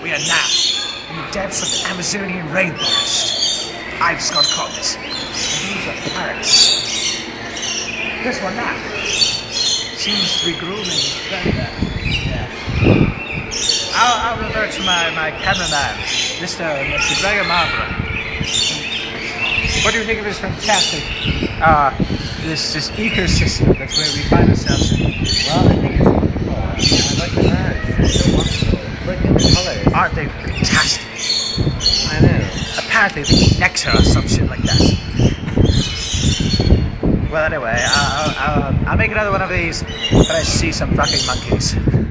be a nap in the depths of the Amazonian rainforest. I'm Scott Corbett, and these are parrots. This one now seems to be grooming better. Yeah. I'll revert to my cameraman, Mr. Dragon Marbra. What do you think of this fantastic, this ecosystem that's where we find ourselves in? Well, I think it's wonderful. I like the birds. They're so wonderful. Look at the colors. Aren't they fantastic? I know. Apparently they eat nectar or some shit like that. Well, anyway, I'll make another one of these when I see some fucking monkeys.